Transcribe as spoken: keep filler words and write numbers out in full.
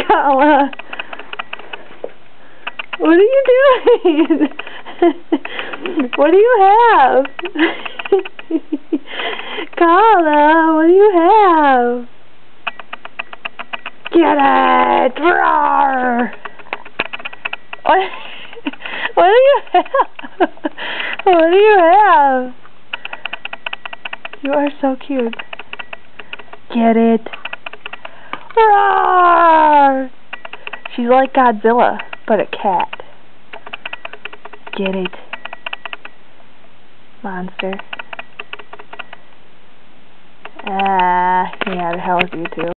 Kala. What are you doing? What do you have? Kala, what do you have? Get it! Roar! What, what do you have? What do you have? You are so cute. Get it? Roar! She's like Godzilla, but a cat. Get it? Monster. Ah, uh, yeah, the hell with you too.